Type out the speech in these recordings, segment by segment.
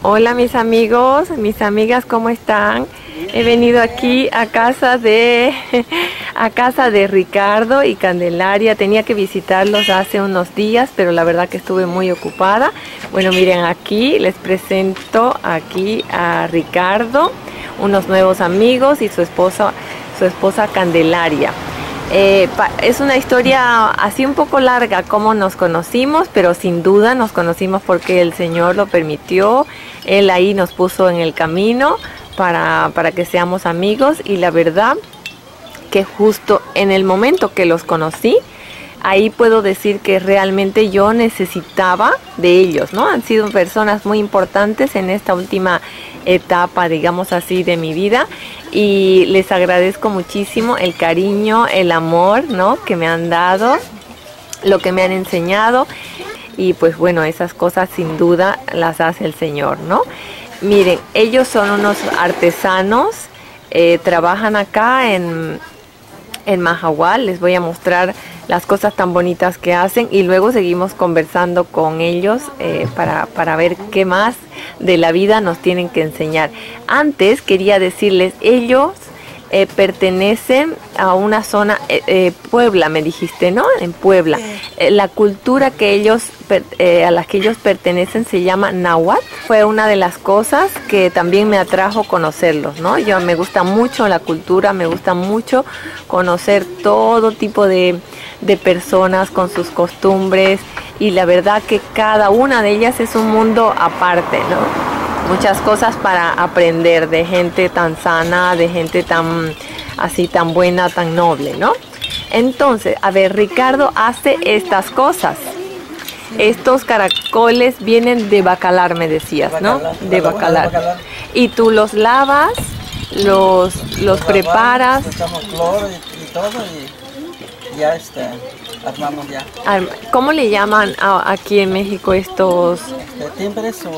Hola mis amigos, mis amigas, ¿cómo están? He venido aquí a casa de Ricardo y Candelaria. Tenía que visitarlos hace unos días, pero la verdad que estuve muy ocupada. Bueno, miren, aquí les presento aquí a Ricardo, unos nuevos amigos y su esposa Candelaria. Es una historia así un poco larga cómo nos conocimos, pero sin duda nos conocimos porque el Señor lo permitió. Él ahí nos puso en el camino para que seamos amigos, y la verdad que justo en el momento que los conocí, ahí puedo decir que realmente yo necesitaba de ellos, ¿no? Han sido personas muy importantes en esta última etapa, digamos así, de mi vida, y les agradezco muchísimo el cariño, el amor, ¿no?, que me han dado, lo que me han enseñado, y pues bueno, esas cosas sin duda las hace el Señor, ¿no? Miren, ellos son unos artesanos, trabajan acá en Mahahual. Les voy a mostrar las cosas tan bonitas que hacen y luego seguimos conversando con ellos para ver qué más de la vida nos tienen que enseñar. Antes quería decirles, ellos pertenecen a una zona, Puebla me dijiste, ¿no? En Puebla. La cultura que ellos, a la que ellos pertenecen se llama náhuatl. Fue una de las cosas que también me atrajo conocerlos, ¿no? Yo me gusta mucho la cultura, me gusta mucho conocer todo tipo de personas con sus costumbres, y la verdad que cada una de ellas es un mundo aparte, ¿no? Muchas cosas para aprender de gente tan sana, de gente tan así, tan buena, tan noble, ¿no? Entonces, a ver, Ricardo hace estas cosas. Estos caracoles vienen de Bacalar, me decías, ¿no? De Bacalar. Y tú los lavas, los preparas. Echamos cloro y todo, y ya armamos ya. ¿Cómo le llaman aquí en México estos? Timbres o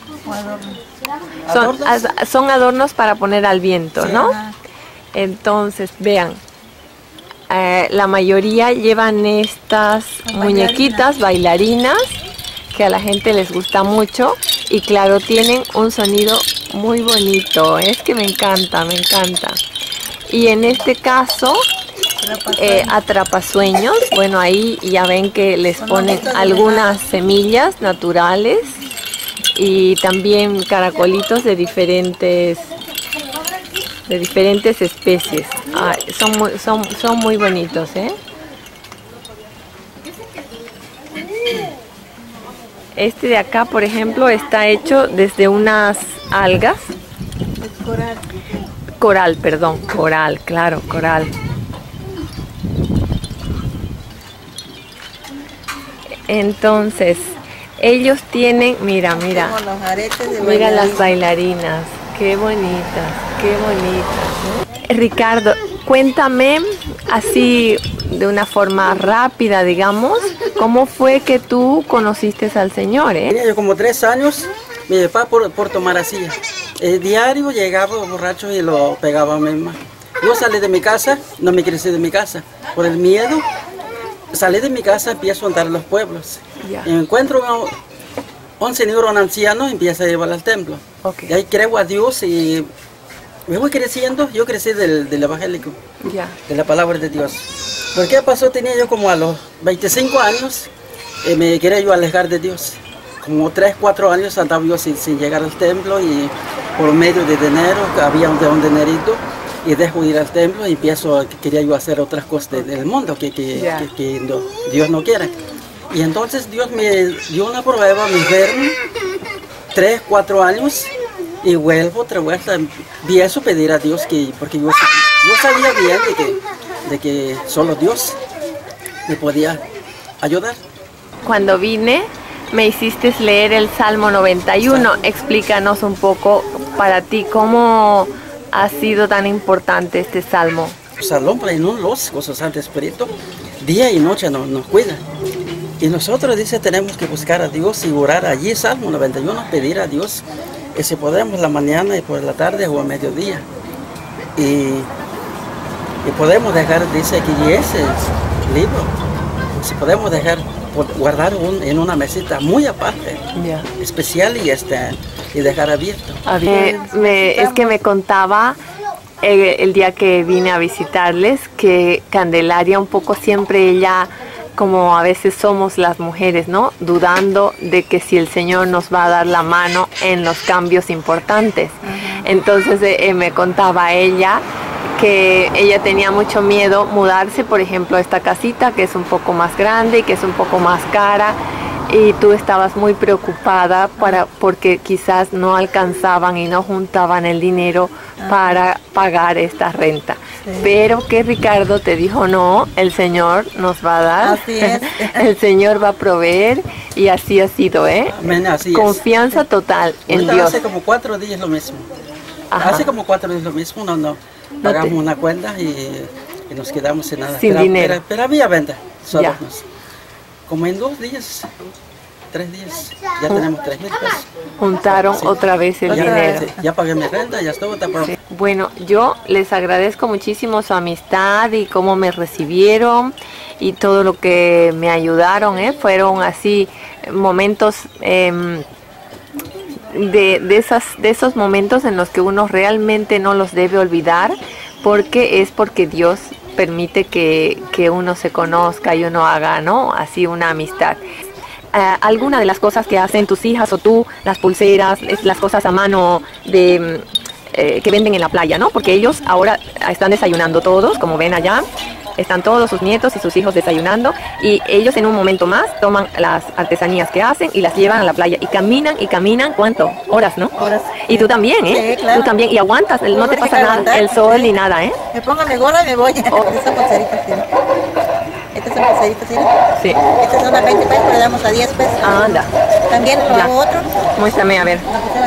adornos. Son adornos para poner al viento, Sí, ¿no? ajá. Entonces, vean, la mayoría llevan estas muñequitas bailarinas que a la gente les gusta mucho, y claro, tienen un sonido muy bonito. Es que me encanta, me encanta. Y en este caso, atrapasueños, bueno, ahí ya ven que les ponen algunas semillas naturales y también caracolitos de diferentes especies. Son muy bonitos, ¿eh? Este de acá, por ejemplo, está hecho desde unas algas. Coral, claro, coral. Entonces, ellos tienen, mira las bailarinas, qué bonitas, ¿no? Ricardo, cuéntame así de una forma rápida, digamos, ¿cómo fue que tú conociste al Señor, Tenía yo como 3 años, mi papá por tomar así. Diario llegaba borracho y lo pegaba a mi mamá. Yo salí de mi casa, no me quería salir de mi casa, por el miedo. Salí de mi casa, empiezo a andar en los pueblos. Ya. Y encuentro un señor, un anciano, empieza a llevar al templo. Okay. Y ahí creo a Dios y me voy creciendo. Yo crecí del evangélico, Ya. de la palabra de Dios. ¿Por qué pasó? Tenía yo como a los 25 años, me quería yo alejar de Dios. Como 3, 4 años andaba yo sin llegar al templo, y por medio de dinero, había un dinerito, y dejo ir al templo y quería yo hacer otras cosas del mundo que Dios no quiere. Y entonces Dios me dio una prueba, me enfermo, 3, 4 años, y vuelvo otra vez, empiezo a pedir a Dios, porque yo sabía bien de que solo Dios me podía ayudar. Cuando vine, me hiciste leer el Salmo 91. Explícanos un poco para ti cómo ha sido tan importante este salmo. Salón para los cosas santos espíritu, día y noche nos cuida. Y nosotros, dice, tenemos que buscar a Dios y orar allí, Salmo 91, pedir a Dios, si podemos la mañana y por la tarde o a mediodía. Y podemos dejar, dice aquí, ese libro, si podemos dejar guardar en una mesita muy aparte, especial, y y dejar abierto. Es que me contaba el día que vine a visitarles que Candelaria un poco siempre ella, como a veces somos las mujeres, ¿no? Dudando de que si el Señor nos va a dar la mano en los cambios importantes. Entonces me contaba ella que ella tenía mucho miedo mudarse, por ejemplo, a esta casita que es un poco más grande y que es un poco más cara, y tú estabas muy preocupada porque quizás no alcanzaban y no juntaban el dinero para pagar esta renta. Sí. Pero que Ricardo te dijo, no, el Señor nos va a dar, así es. El Señor va a proveer, y así ha sido, ¿eh? Amén, así confianza es. Total en ahorita Dios. Hace como 4 días lo mismo. Ajá. Hace como 4 días lo mismo, no pagamos una cuenta y nos quedamos sin nada. Sin dinero. Pero había venta, solo como en 2 días, 3 días, ya tenemos 3,000 pesos. Juntaron otra vez el dinero. Ya pagué mi renta, ya estuvo. Sí. Bueno, yo les agradezco muchísimo su amistad y cómo me recibieron y todo lo que me ayudaron, fueron así momentos de esos momentos en los que uno realmente no los debe olvidar, porque Dios permite que uno se conozca y uno haga, ¿no? Así una amistad. Alguna de las cosas que hacen tus hijas o tú, las pulseras, las cosas a mano que venden en la playa, ¿no? Porque ellos ahora están desayunando todos, como ven allá. Están todos sus nietos y sus hijos desayunando, y ellos en un momento más toman las artesanías que hacen y las llevan a la playa y caminan, ¿cuánto? Horas, ¿no? Horas. Y tú también, ¿eh? Sí, claro. Tú también, y aguantas, no te pasa nada, el sol ni nada, ¿eh? Me pongo mi gorra y me voy. Estas son pulseritas, ¿sí? Estas son pulseritas, ¿sí? Sí. Estas son a 20 pesos, pero le damos a 10 pesos. Anda. También lo hago otro. Muéstrame, a ver.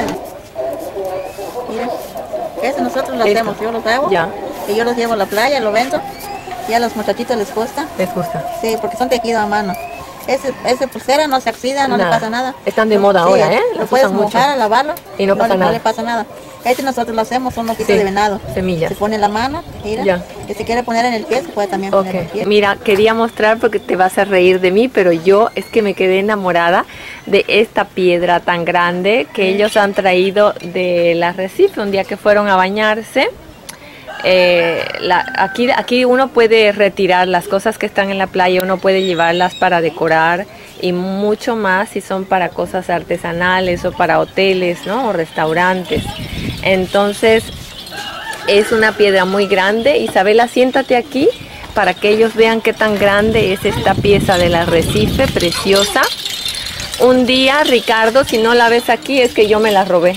Miren, eso nosotros lo hacemos, yo los hago. Ya. Y yo los llevo a la playa, lo vendo. Y a los muchachitos les gusta. ¿Les gusta? Sí, porque son tejidos a mano. Ese pulsera no se oxida, no le pasa nada. Están de moda ahora, ¿eh? Lo puedes mojar, lavarlo y no pasa nada. No le pasa nada. Nosotros lo hacemos, son hojitas de venado. Semillas. Se pone en la mano, mira. Que si quiere poner en el pie, se puede también poner en el pie. Mira, quería mostrar porque te vas a reír de mí, pero yo es que me quedé enamorada de esta piedra tan grande que ellos han traído del arrecife un día que fueron a bañarse. Aquí uno puede retirar las cosas que están en la playa, uno puede llevarlas para decorar y mucho más si son para cosas artesanales o para hoteles, ¿no? O restaurantes. Entonces es una piedra muy grande. Isabela, siéntate aquí para que ellos vean qué tan grande es esta pieza del arrecife, preciosa. Un día, Ricardo, si no la ves aquí es que yo me la robé.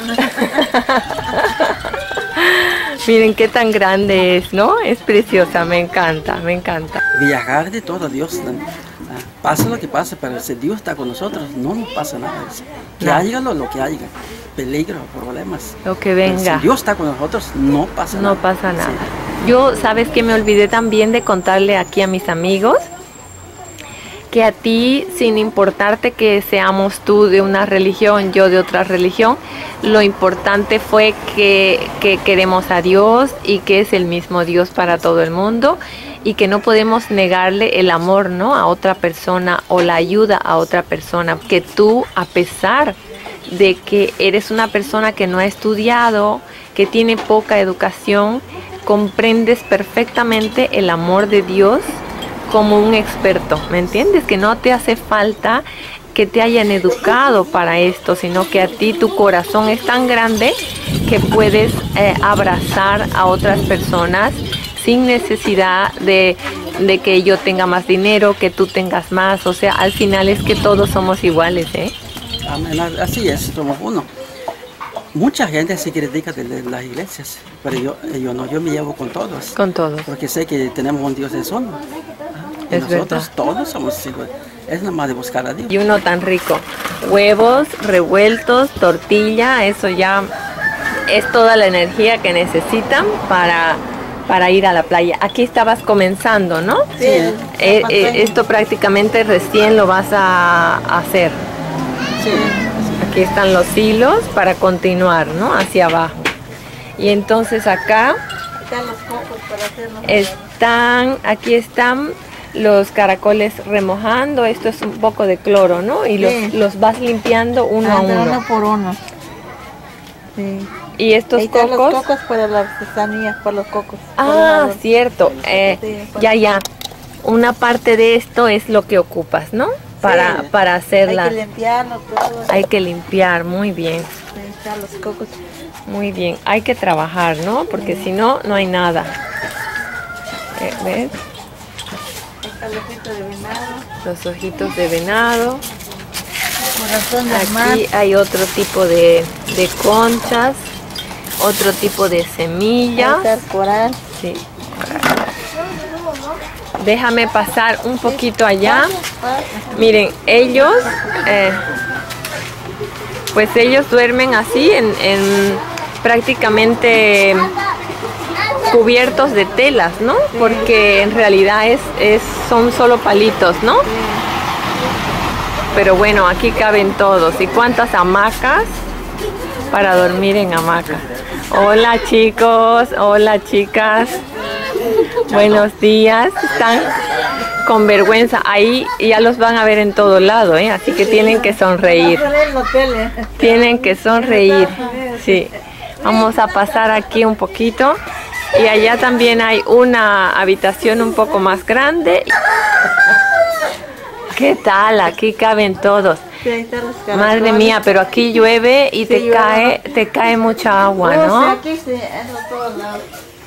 Miren qué tan grande es, ¿no? Es preciosa, me encanta, me encanta. Viajar de todo, Dios. Pase lo que pase, pero si Dios está con nosotros, no nos pasa nada. Que haya lo que haya, peligro, problemas. Lo que venga. Pero si Dios está con nosotros, no pasa nada. No pasa nada. Sí. Yo, ¿sabes qué? Me olvidé también de contarle aquí a mis amigos que a ti, sin importarte que seamos tú de una religión, yo de otra religión, lo importante fue que queremos a Dios y que es el mismo Dios para todo el mundo y que no podemos negarle el amor, ¿no? A otra persona o la ayuda a otra persona. Que tú, a pesar de que eres una persona que no ha estudiado, que tiene poca educación, comprendes perfectamente el amor de Dios como un experto, ¿me entiendes? Que no te hace falta que te hayan educado para esto, sino que a ti tu corazón es tan grande que puedes abrazar a otras personas sin necesidad de que yo tenga más dinero, que tú tengas más. O sea, al final es que todos somos iguales, ¿eh? Amén. Así es, somos uno. Mucha gente se critica de las iglesias, pero yo no, yo me llevo con todos. Con todos. Porque sé que tenemos un Dios de solo. Y es nosotros verdad. Todos somos hijos. Es nada más de buscar a Dios. Y uno tan rico. Huevos revueltos, tortilla, eso ya es toda la energía que necesitan para ir a la playa. Aquí estabas comenzando, ¿no? Sí. Esto prácticamente recién lo vas a hacer. Sí. Aquí están los hilos para continuar, ¿no? Hacia abajo. Y entonces acá Están los cocos para hacernos. aquí están los caracoles remojando. Esto es un poco de cloro, ¿no? Y Sí. los vas limpiando uno a uno. Uno por uno. Sí. ¿Y estos Ahí están cocos? los cocos para la artesanía, para los cocos. Ah, cierto. Sí, Ya. Una parte de esto es lo que ocupas, ¿no? Para hacerla. Hay que limpiarlo todo. Hay que limpiar, muy bien. Ahí están los cocos. Muy bien. Hay que trabajar, ¿no? Porque si no, no hay nada. ¿Ves? Ahí está el ojito de venado. Los ojitos de venado. Corazón de mar. Aquí hay otro tipo de conchas. Otro tipo de Ahí semillas. está el coral. Sí. Déjame pasar un poquito allá. Miren, ellos pues ellos duermen así en prácticamente cubiertos de telas, ¿no? Porque en realidad son solo palitos, ¿no? Pero bueno, aquí caben todos. ¿Y cuántas hamacas para dormir en hamaca? Hola chicos, hola chicas. Buenos días. Están con vergüenza. Ahí ya los van a ver en todo lado, ¿eh? Así que tienen que sonreír. Tienen que sonreír. Sí. Vamos a pasar aquí un poquito. Y allá también hay una habitación un poco más grande. ¿Qué tal? Aquí caben todos. Madre mía, pero aquí llueve y te cae mucha agua, ¿no? Aquí sí, en todos lados.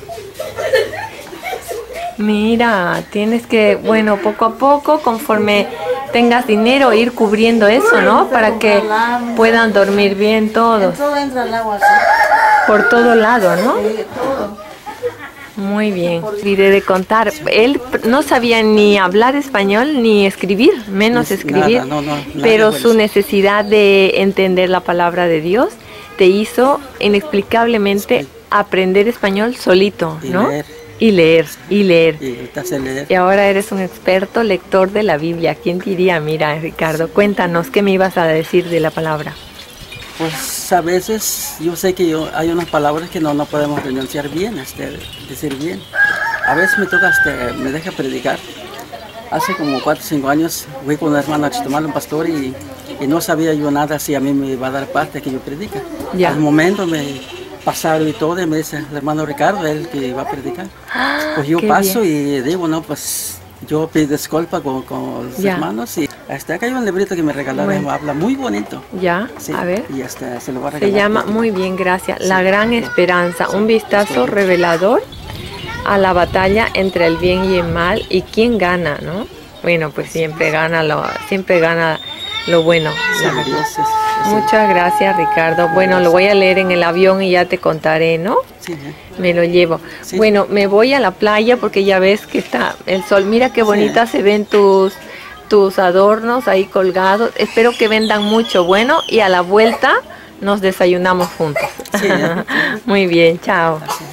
Mira, tienes que, bueno, poco a poco, conforme tengas dinero, ir cubriendo eso, ¿no? Para que puedan dormir bien todos. Todo entra el agua. Por todo lado, ¿no? Sí, todo. Muy bien. Olvidé de contar, él no sabía ni hablar español ni escribir, menos escribir, nada, pero su necesidad de entender la palabra de Dios te hizo inexplicablemente aprender español solito, ¿no? Y leer. Y ahora eres un experto lector de la Biblia. ¿Quién diría? Mira, Ricardo, cuéntanos, ¿qué me ibas a decir de la palabra? Pues a veces yo sé que hay unas palabras que no podemos pronunciar bien, decir bien. A veces me toca, me deja predicar. Hace como 4 o 5 años fui con un hermano a Chetumal, un pastor, y no sabía yo nada si a mí me iba a dar parte que yo predica. Ya. Al momento me pasaron y todo, y me dice el hermano Ricardo, él que va a predicar. Pues yo paso y digo, no, pues yo pido disculpas con los hermanos, y hasta acá hay un librito que me regalaron, habla muy bonito. Ya, sí, a ver. Y hasta se lo voy a regalar. Se llama, muy bien, gracias, La Gran Esperanza, un vistazo revelador a la batalla entre el bien y el mal y quién gana, ¿no? Bueno, pues siempre gana lo bueno. Sí, gracias. Muchas gracias, Ricardo. Bueno, lo voy a leer en el avión y ya te contaré, ¿no? Sí. Me lo llevo. Sí. Bueno, me voy a la playa porque ya ves que está el sol. Mira qué bonita se ven tus adornos ahí colgados. Espero que vendan mucho. Bueno, y a la vuelta nos desayunamos juntos. Sí, Muy bien, chao.